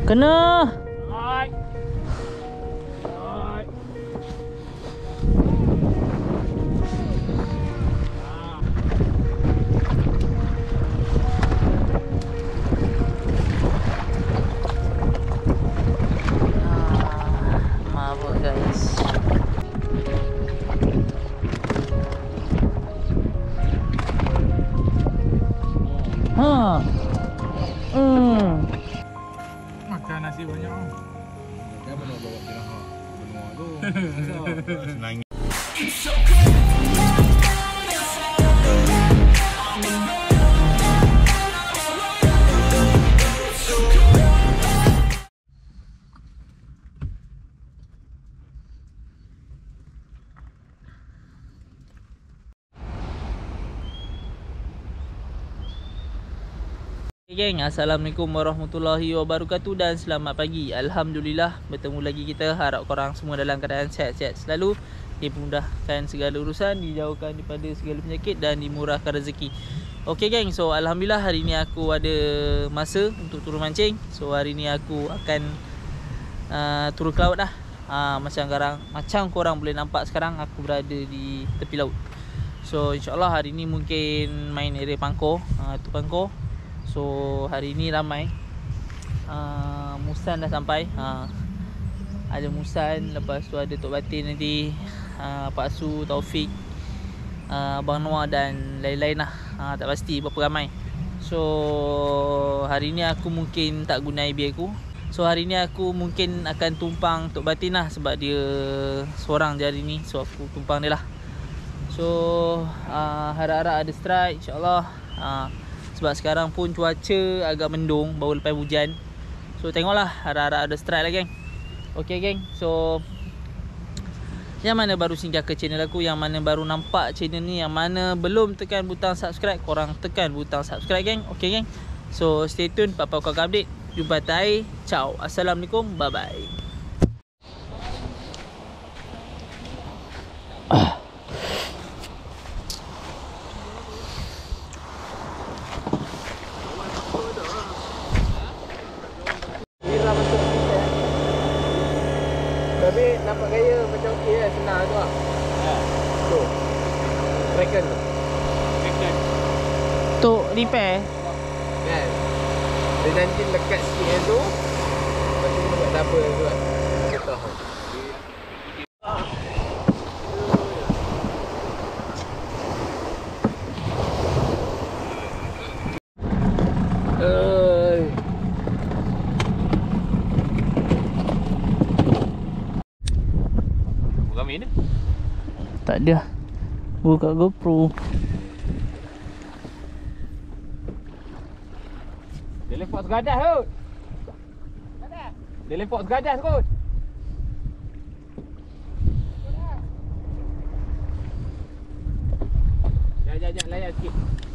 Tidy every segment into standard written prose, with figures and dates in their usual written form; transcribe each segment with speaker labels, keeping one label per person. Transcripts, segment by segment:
Speaker 1: Kena.
Speaker 2: Hai.
Speaker 1: Mabuk guys. Ha.
Speaker 2: Makan nasi banyak.
Speaker 3: Kan mana bawa jenazah benua tu. Senang.
Speaker 1: Geng, Assalamualaikum warahmatullahi wabarakatuh dan selamat pagi. Alhamdulillah bertemu lagi kita. Harap korang semua dalam keadaan sihat-sihat selalu, dimudahkan segala urusan, dijauhkan daripada segala penyakit dan dimurahkan rezeki. Okey geng, so Alhamdulillah hari ni aku ada masa untuk turun mancing. So hari ni aku akan turun ke laut lah. Macam korang boleh nampak sekarang aku berada di tepi laut. So insyaAllah hari ni mungkin main area Pangkor, tu Pangkor. So hari ni ramai. Musan dah sampai. Ada Musan, lepas tu ada Tok Batin nanti, Pak Su, Taufik, Abang Noah dan lain-lain lah. Tak pasti berapa ramai. So hari ni aku mungkin tak guna IB aku. So hari ni aku mungkin akan tumpang Tok Batin lah, sebab dia seorang je hari ni. So aku tumpang dia lah. So harap-harap ada strike insyaAllah. Sebab sekarang pun cuaca agak mendung, baru lepas hujan. So tengoklah, harap-harap ada strike lah geng. Okay geng, so yang mana baru singgah ke channel aku, yang mana baru nampak channel ni, yang mana belum tekan butang subscribe, korang tekan butang subscribe geng. Okay geng, so stay tune, Papa aku akan update. Jumpa tay, ciao, Assalamualaikum, bye bye.
Speaker 3: Tapi nampak gaya macam okey kan, senang tu lah.
Speaker 2: Ya.
Speaker 3: Tu. Kraken tu.
Speaker 2: Kraken.
Speaker 1: Tok repair.
Speaker 3: Kan. Dia nanti lekat sikit yang tu. Lepas tu buat double tu kan. Betul.
Speaker 2: Ramai ni.
Speaker 1: Tak ada. Buka GoPro.
Speaker 2: Dia lepok segadas kot. Dia lepok segadas kot. Jangan layan sikit.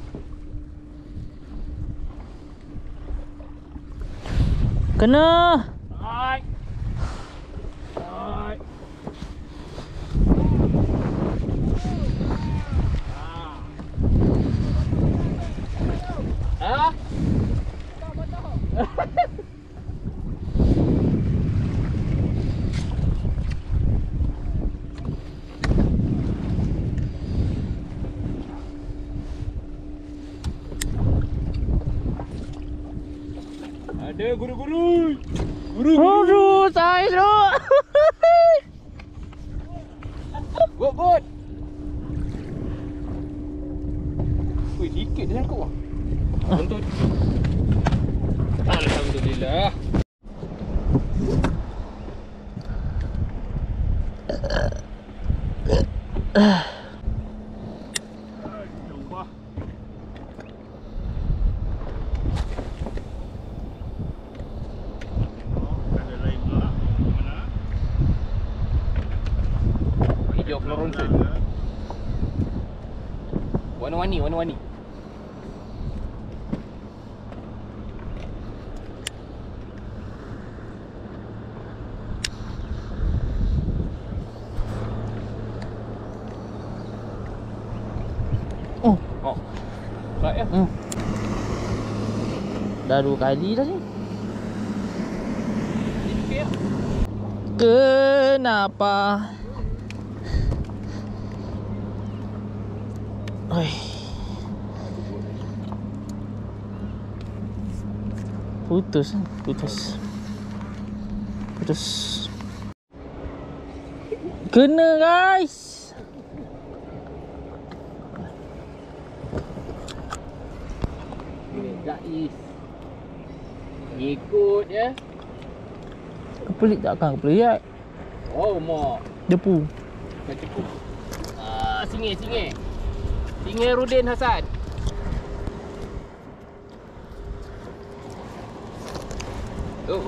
Speaker 1: Kena.
Speaker 2: Hai. Hai. Ada guru-guru.
Speaker 1: Aduh, saiz tu.
Speaker 2: Bot. Wih, dikit dia tangkap. Untuk Alhamdulillah. Jauh. Ada lain pula. Mana? Hijau Floronce. Warna-warni.
Speaker 1: Oh.
Speaker 2: Baik.
Speaker 1: 2 kali dah ni.
Speaker 2: okey.
Speaker 1: Kenapa? Oi. Putus. Kena guys.
Speaker 2: Guys. Ikut ya.
Speaker 1: Kepelik takkan kepelik.
Speaker 2: Oh, mak.
Speaker 1: Depu.
Speaker 2: Dah cukup. Singa. Singa Rudin Hasan. Oh.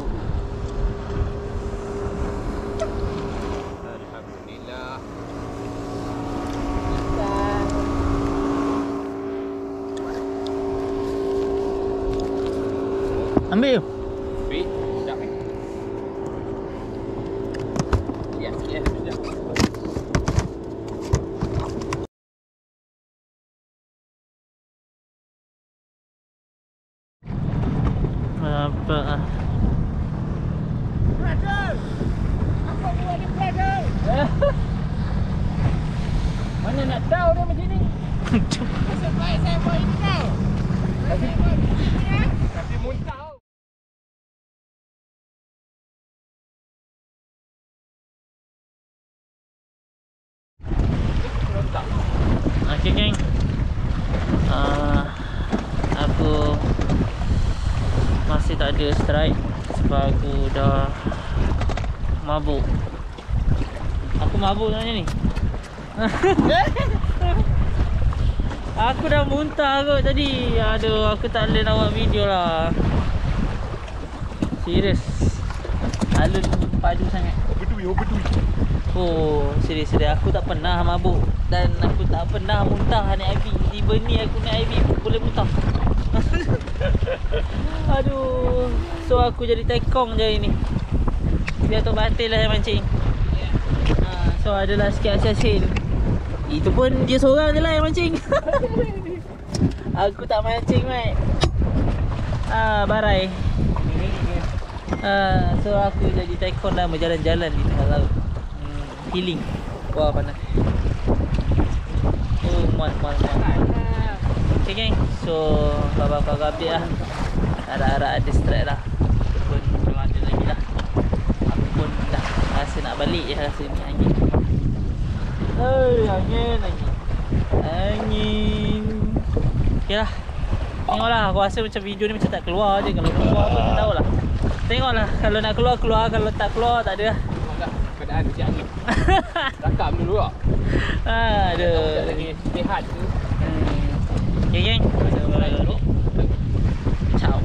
Speaker 2: Alhamdulillah.
Speaker 1: Ambil.
Speaker 2: Wait, sekejap eh. Ya, sekejap.
Speaker 1: Apa?
Speaker 2: Brother! Apa buat ni, brother? Mana nak tahu dia macam ni? Nasib baik saya buat ini tau. Tapi muntah.
Speaker 1: Okay geng, aku masih tak ada strike sebab aku dah mabuk. Aku mabuk sebenarnya ni. Aku dah muntah kot tadi. Aduh, aku tak boleh nak buat video lah. Serius. Alun padu sangat.
Speaker 2: Berdui.
Speaker 1: Oh, serius. Aku tak pernah mabuk dan aku tak pernah muntah naik IV. Tiba ni aku naik IV boleh muntah. Aduh. So aku jadi tekong je hari ni. Biar Tok Batil lah yang mancing. So adalah sikit hasil. Itu pun dia seorang je lah yang mancing. Aku tak mancing, mate. Barai. So aku jadi tekong dah berjalan-jalan di tengah laut. Healing. Wah, panas. Oh, muat. Okay geng. So babak update lah. Harap-harap ada strike lah. Pun belum ada lagi lah. Aku pun dah rasa nak balik je rasa ni angin. Angin. Okay lah. Tengoklah, aku rasa macam video ni macam tak keluar je. Kalau keluar pun tak tahulah. Tengoklah, kalau nak keluar, kalau tak keluar tak ada lah.
Speaker 2: Keadaan macam angin. Rakam dulu lah.
Speaker 1: Aduh.
Speaker 2: Tak lagi sihat tu.
Speaker 1: Okay geng. Ciao.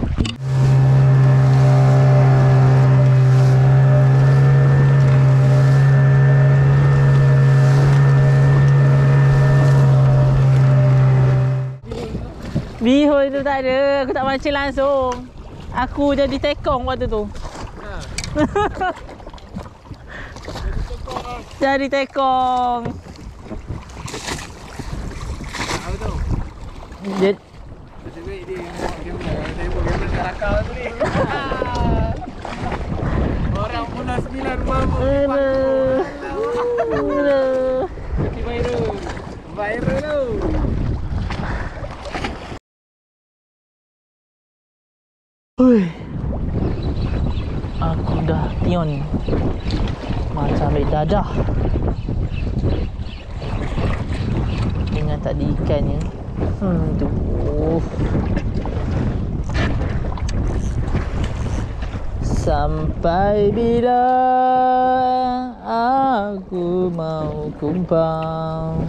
Speaker 1: Bihun tu tak ada. Aku tak mancing langsung. Aku jadi tekong waktu tu. Jadi tekong.
Speaker 2: Tahu tu.
Speaker 1: Jadi
Speaker 2: Nasib baik dia tak rakam tu ni. Orang pula 9 rumah pun. Jadi viral tu.
Speaker 1: Hui. Aku dah pion. Macam ambil dadah. Ingat tak ada ikannya. Tu. Sampai bila aku mau kumpang.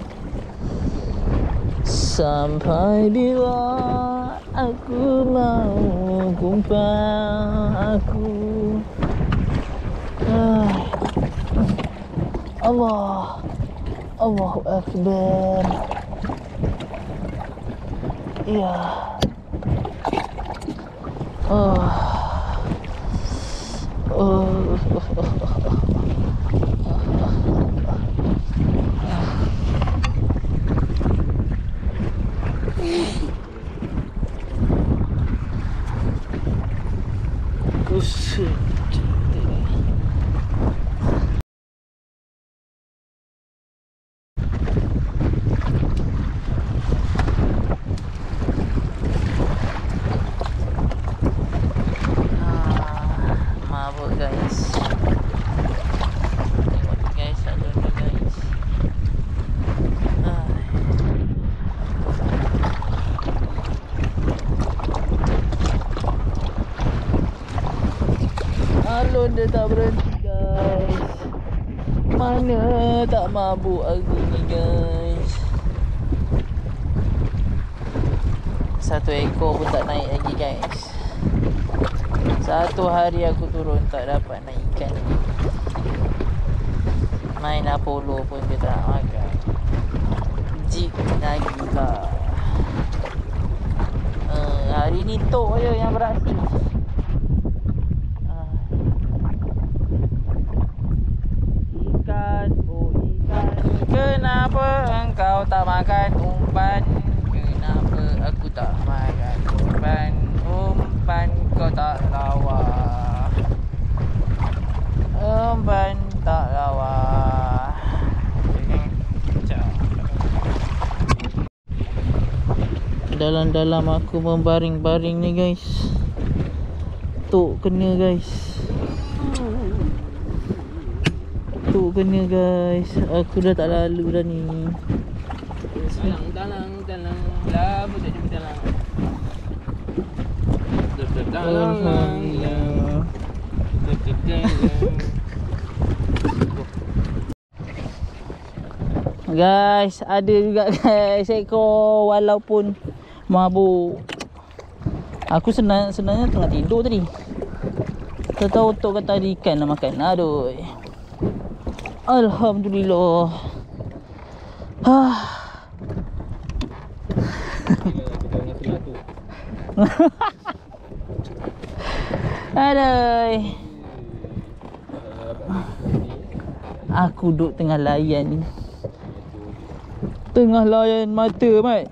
Speaker 1: Sampai bila aku mau kumpang. Allahu Akbar. Ya. Buset. pun dia tak berhenti guys. Mana tak mabuk hari ni guys. Satu ekor pun tak naik lagi guys. Satu hari aku turun tak dapat naik ikan. Main Apollo pun dia tak nak makan. Jig lagi lah. Hari ni tok je yang beraksi. Ikan, oh ikan, kenapa engkau tak makan umpan? Kenapa aku tak makan umpan? Umpan kau tak lawa. Umpan tak lawa. Dalam-dalam aku membaring-baring ni guys. Tok kena guys. Tok kena guys. Aku dah tak lalu dah ni.
Speaker 3: Dalang lah, boleh jadi dalang.
Speaker 1: Alhamdulillah. Guys, ada juga guys ekor walaupun mabuk. Aku sebenarnya tengah tidur tadi. Tak tahu tok kata ada ikan nak makan. Aduh. Alhamdulillah. Aduh. Aku duduk tengah layan ni. Tengah layan mata mat.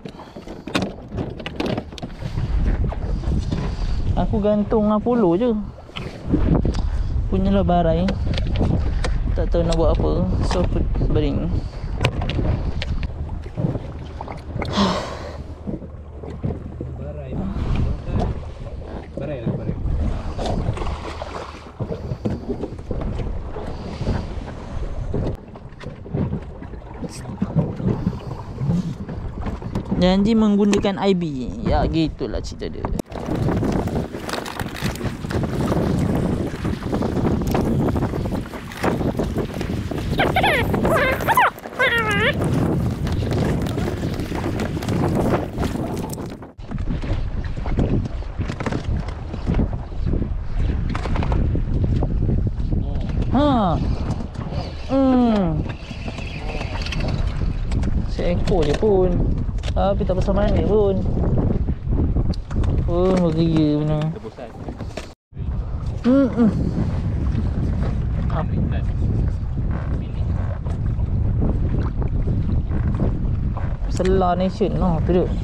Speaker 1: Aku gantung Apollo je. Punyalah barai. Tak tahu nak buat apa. So bering.
Speaker 3: Barai.
Speaker 1: Janji menggunakan IB. Ya gitulah cerita dia. Seekor je pun. Tapi tak pasal mana pun. Oh, beria benar.
Speaker 3: Bosan.
Speaker 1: Selar Nation noh tu dia.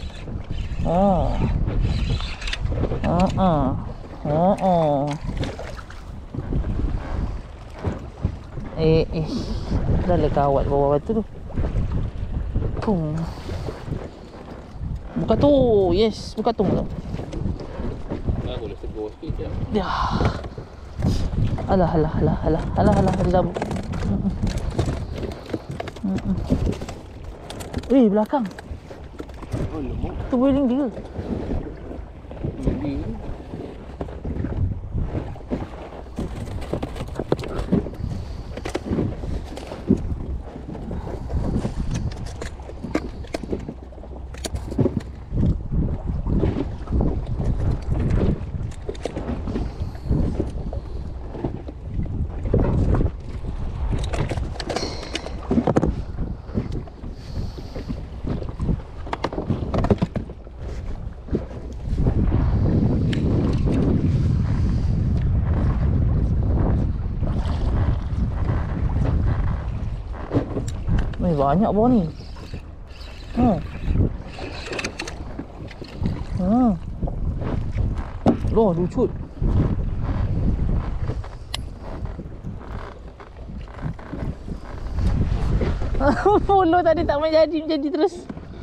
Speaker 1: Dah le kawat bawah batu tu. Pum. Buka tu. Yes, buka tu.
Speaker 3: Aku boleh tegur sikit je.
Speaker 1: Ya. Alah. Dia cabut. Belakang.
Speaker 3: Oh, lemuk.
Speaker 1: Tu boiling dia. Banyak bawah ni. Loh, lucut. Follow tadi tak main jadi terus.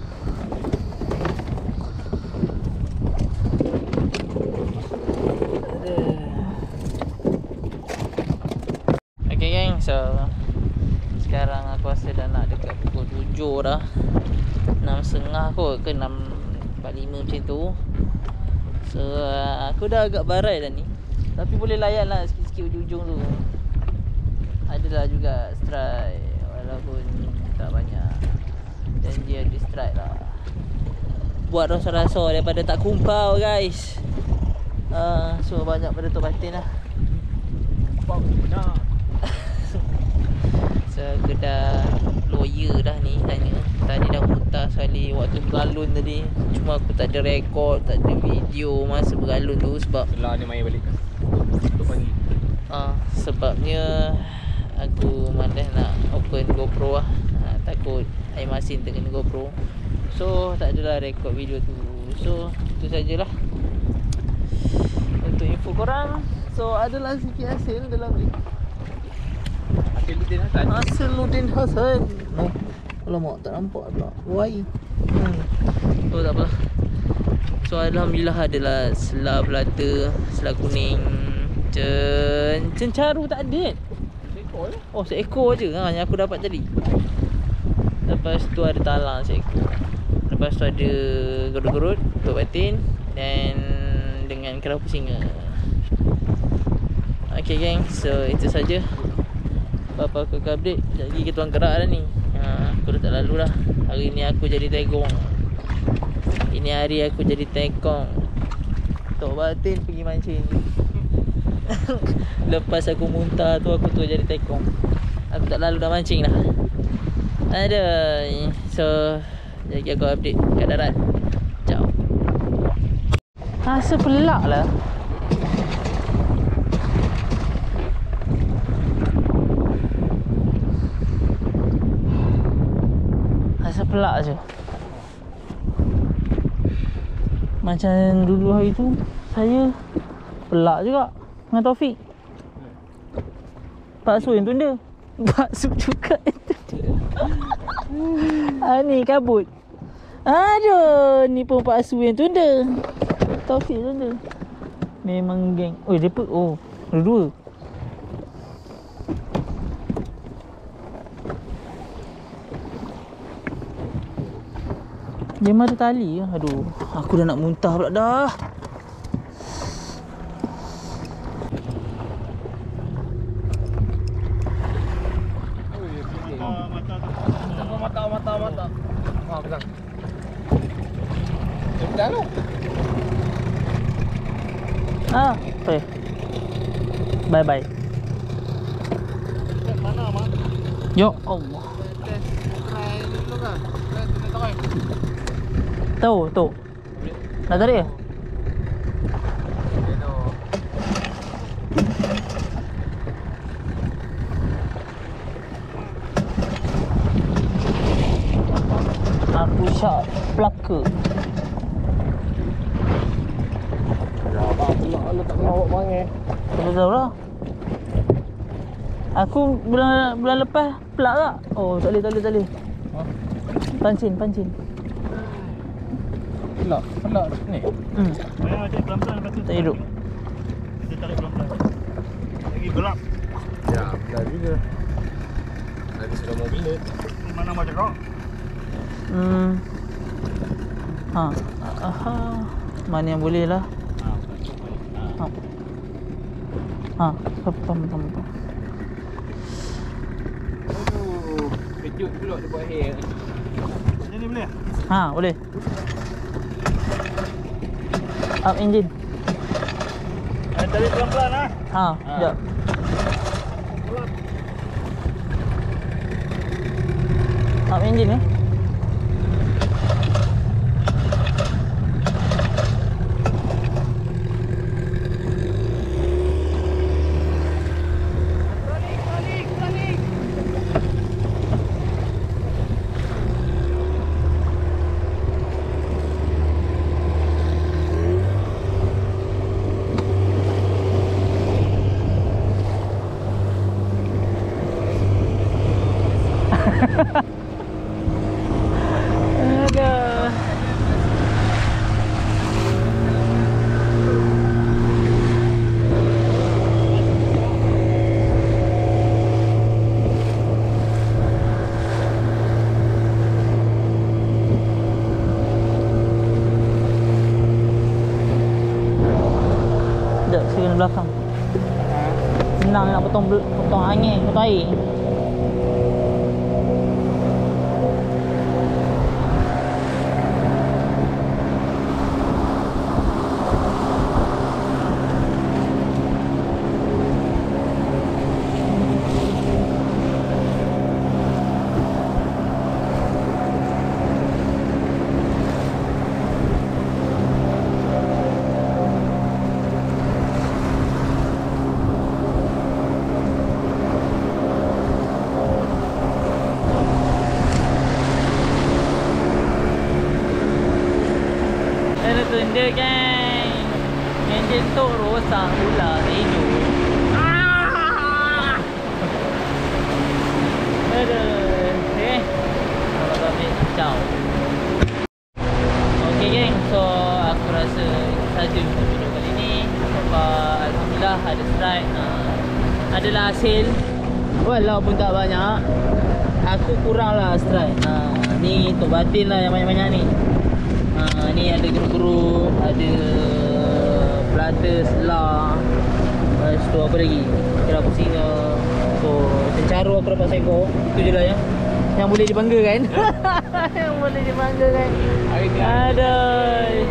Speaker 1: Okay gang, so sekarang aku rasa dah nak dekat pukul 7 dah. 6.30 kot ke 6.45 macam tu. So aku dah agak barai dah ni. Tapi boleh layan lah sikit-sikit ujung-ujung tu. Adalah juga strike, walaupun tak banyak. Janji ada strike lah. Buat rasa-rasa daripada tak kumpau guys. So banyak pada Tok Batin lah.
Speaker 2: Bang benar.
Speaker 1: So aku dah lawyer dah ni tanya. Tadi dah muntah sekali waktu bergalun tadi. Cuma aku tak ada rekod, tak ada video masa bergalun tu sebab
Speaker 2: Setelah dia main balik. Untuk pagi.
Speaker 1: sebabnya aku malas nak open GoPro lah. Takut air masin terkena GoPro. So tak adalah rekod video tu. So itu sajalah untuk info korang. So adalah sikit hasil dalam ni.
Speaker 2: Hasiludin Hasan.
Speaker 1: Hasiludin Hasan. Oh, alamak tak nampak pula. Why? Oh tak apa. So alhamdulillah adalah selah belata, selah kuning. Cencaru tak ada.
Speaker 2: Seekor je.
Speaker 1: Oh seekor je yang aku dapat tadi. Lepas tu ada talang seekor. Lepas tu ada gerut-gerut, Tok Batin dan dengan kerapu singa. Okay gang, so itu saja apa aku update. Sekejap lagi kita orang gerak dah ni. Aku dah tak lalu dah. Hari ni aku jadi tegong. Ini hari aku jadi tegong. Tok Batin pergi mancing. Lepas aku muntah tu aku tu jadi tegong. Aku tak lalu dah mancing dah. Ada. So jadi aku update kat darat. Ciao. Rasa pelak lah. Rasa pelak je. Macam dulu hari tu saya pelak juga dengan Taufik. Pak Su yang tunda. Pak Su juga yang tunda. Ni kabut. Aduh, ni pun Pak Su yang tunda. Taufik tunda. Memang geng. Oh, dia pun. Oh, dua-dua. Dia ada tali. Aduh, aku dah nak muntah pula dah.
Speaker 2: Mata. Pegang. Dia tu.
Speaker 1: Okay. Bye-bye.
Speaker 2: Mana mak?
Speaker 1: Ya Allah.
Speaker 2: Try dulu kan. Try
Speaker 1: Tahu. Nak tarik ke? Aku syak pelaka.
Speaker 2: Ya, abang pula letak melawak bang
Speaker 1: Tak tahu lah. Aku bulan lepas pelak tak? Oh, tak boleh. Pancin.
Speaker 2: Pelak ni.
Speaker 4: Ayah cari pelan-pelan lepas tu.
Speaker 1: Tak hidup.
Speaker 4: Kita tarik pelan-pelan. Lagi gelap.
Speaker 2: Ya, benar juga. Nanti sudah mau bila.
Speaker 4: Di mana macam kau?
Speaker 1: Mana yang boleh lah. Faham.
Speaker 2: Kejut pula dia buat hair.
Speaker 4: Macam ni boleh?
Speaker 1: Boleh. Up engine.
Speaker 4: Tarik pelan-pelan lah.
Speaker 1: Sekejap. Up engine ni. Aduh. Sekejap, saya kena belakang. senang nak potong angin, potong air. Dia geng, enjin tu rosak pula, tak hidup. Aduh, okay. Kalau ambil kacau. Okay geng, so aku rasa itu saja untuk video kali ni. Sebab alhamdulillah ada strike, adalah hasil. Walaupun tak banyak, aku kurang lah strike. Ni untuk batin lah yang banyak-banyak ni. Ni ada grup-grup, ada platter, selah. Lepas tu apa lagi? Kerap singa. So, cencaru aku dapat seekor. Itu je lah yang boleh dibanggakan. Yang boleh dibanggakan. Aduh.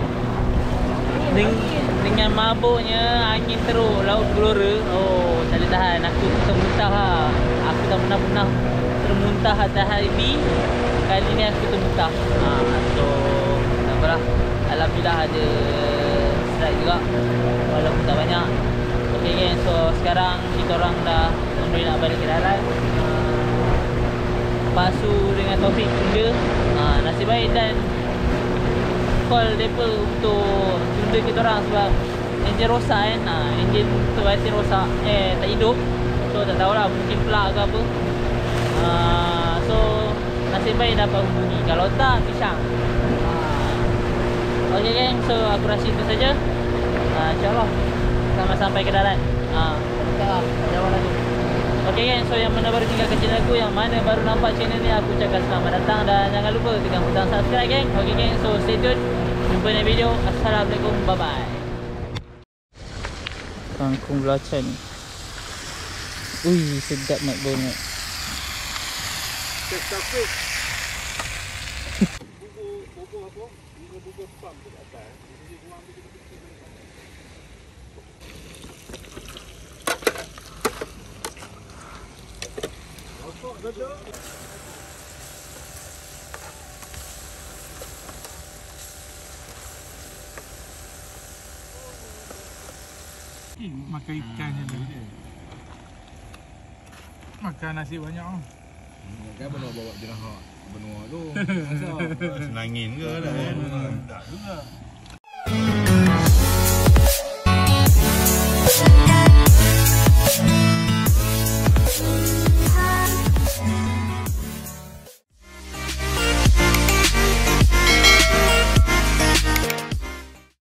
Speaker 1: Dengan mabuknya angin teruk, laut gelora. Oh, tak boleh tahan. Aku termuntah lah. Aku tak pernah termuntah atas hari. Kali ni aku termuntah. So lah. Alhamdulillah ada strike juga walaupun tak banyak. Ok geng, so sekarang kita orang dah mula nak balik ke darat. Pasu dengan Taufik tunda. Nasib baik dan call mereka untuk tunda kita orang sebab enjin rosak kan. Enjin tu batin rosak, tak hidup. So tak tahulah, mungkin plug ke apa. So nasib baik dapat hubungi. Kalau tak, pisang. Ok geng, so aku rasa itu saja. InsyaAllah sama sampai ke darat. Jauh lagi. Ok geng, so yang mana baru tinggalkan channel aku, yang mana baru nampak channel ni, aku ucapkan selamat datang. Dan jangan lupa tekan butang subscribe geng. Ok geng, so stay tune. Jumpa dalam video. Assalamualaikum, bye bye. Kangkung belacan. Ui, sedap nak banget.
Speaker 3: Taufik.
Speaker 2: Makan ikan je lah. Makan nasi banyak lah.
Speaker 3: Kan benua bawa jenazah benua tu.
Speaker 4: Senangin ke dah kan? Tak juga.